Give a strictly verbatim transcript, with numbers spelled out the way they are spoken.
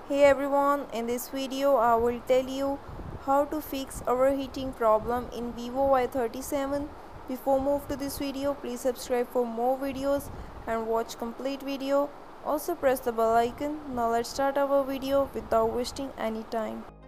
Hey everyone, in this video I will tell you how to fix overheating problem in Vivo Y thirty-seven. Before move to this video, please subscribe for more videos and watch complete video. Also press the bell icon. Now let's start our video without wasting any time.